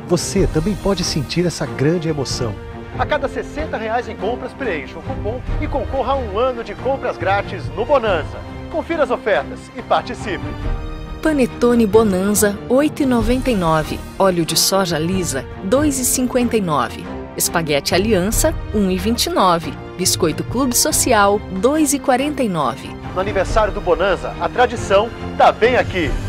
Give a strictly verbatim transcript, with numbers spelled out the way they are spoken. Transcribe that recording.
você também pode sentir essa grande emoção. A cada sessenta reais em compras, preencha um cupom e concorra a um ano de compras grátis no Bonanza. Confira as ofertas e participe. Panetone Bonanza, oito reais e noventa e nove centavos. Óleo de soja lisa, dois reais e cinquenta e nove centavos. Espaguete Aliança, um real e vinte e nove centavos. Biscoito Clube Social, dois reais e quarenta e nove centavos. No aniversário do Bonanza, a tradição tá bem aqui.